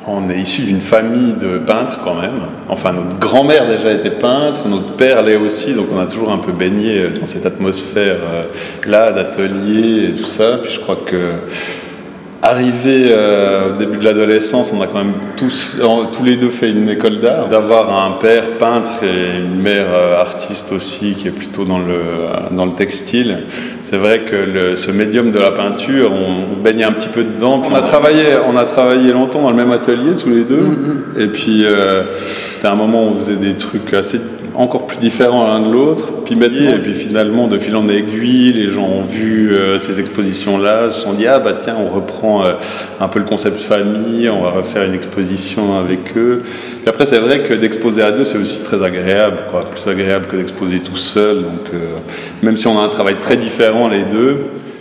On est issu d'une famille de peintres quand même. Enfin, notre grand-mère déjà était peintre, notre père l'est aussi, donc on a toujours un peu baigné dans cette atmosphère-là d'atelier et tout ça. Puis je crois que arrivé au début de l'adolescence, on a quand même tous les deux fait une école d'art. D'avoir un père peintre et une mère artiste aussi, qui est plutôt dans le textile, c'est vrai que ce médium de la peinture, on baignait un petit peu dedans. On a travaillé longtemps dans le même atelier tous les deux. Et puis c'était un moment où on faisait des trucs encore plus différents l'un de l'autre. Et puis finalement, de fil en aiguille, les gens ont vu ces expositions-là, se sont dit ah bah tiens, on reprend un peu le concept famille, on va refaire une exposition avec eux. Et après, c'est vrai que d'exposer à deux, c'est aussi très agréable, quoi, plus agréable que d'exposer tout seul. Donc même si on a un travail très différent les deux.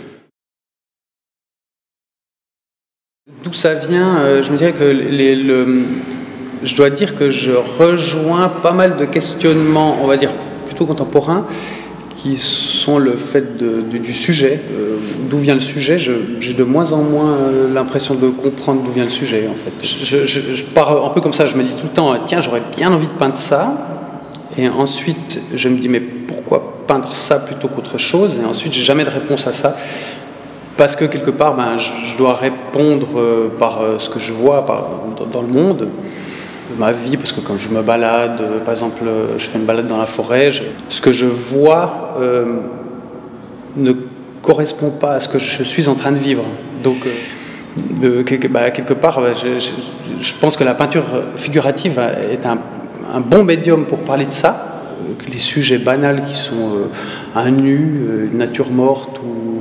D'où ça vient, je me dirais que je dois dire que je rejoins pas mal de questionnements, on va dire, plutôt contemporains, qui sont le fait du sujet. D'où vient le sujet, j'ai de moins en moins l'impression de comprendre d'où vient le sujet, en fait. Je pars un peu comme ça, je me dis tout le temps, tiens, j'aurais bien envie de peindre ça. Et ensuite, je me dis, mais pourquoi peindre ça plutôt qu'autre chose? Et ensuite, j'ai jamais de réponse à ça. Parce que quelque part, je dois répondre par ce que je vois dans le monde de ma vie, parce que quand je me balade, par exemple, je fais une balade dans la forêt, ce que je vois ne correspond pas à ce que je suis en train de vivre. Donc, quelque part, je pense que la peinture figurative est un bon médium pour parler de ça. Les sujets banals qui sont un nu, une nature morte ou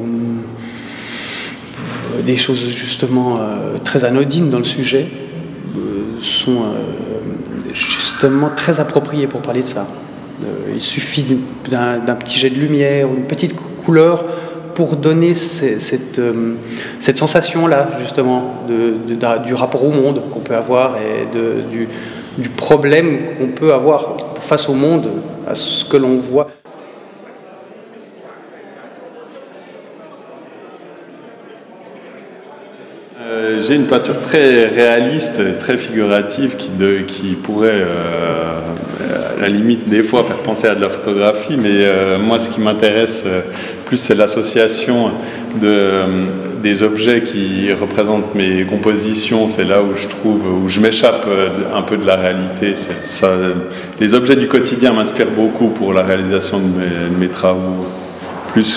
des choses justement très anodines dans le sujet sont justement très appropriées pour parler de ça. Il suffit d'un petit jet de lumière ou une petite couleur pour donner cette sensation-là justement du rapport au monde qu'on peut avoir et du problème qu'on peut avoir face au monde, à ce que l'on voit. J'ai une peinture très réaliste, très figurative qui pourrait, à la limite, des fois faire penser à de la photographie, mais moi, ce qui m'intéresse plus, c'est l'association des objets qui représentent mes compositions. C'est là où je m'échappe un peu de la réalité. Les objets du quotidien m'inspirent beaucoup pour la réalisation de mes travaux, plus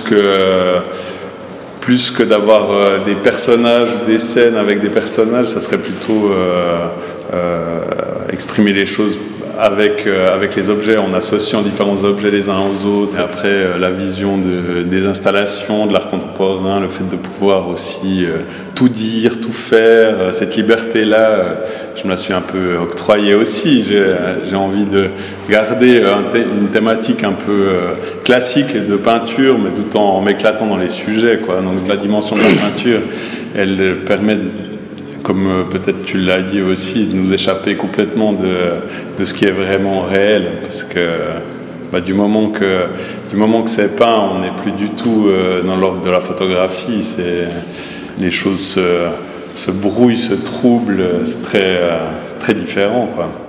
que d'avoir des personnages ou des scènes avec des personnages, ça serait plutôt exprimer les choses avec les objets, en associant différents objets les uns aux autres. Et après, la vision des installations, de l'art contemporain, le fait de pouvoir aussi tout dire, tout faire, cette liberté-là, je me la suis un peu octroyée aussi. J'ai envie de garder une thématique un peu classique de peinture, mais tout en m'éclatant dans les sujets, quoi. Donc la dimension de la peinture, elle permet, comme peut-être tu l'as dit aussi, de nous échapper complètement de ce qui est vraiment réel, parce que du moment que c'est peint, on n'est plus du tout dans l'ordre de la photographie. Les choses se brouillent, se troublent, c'est très différent, quoi.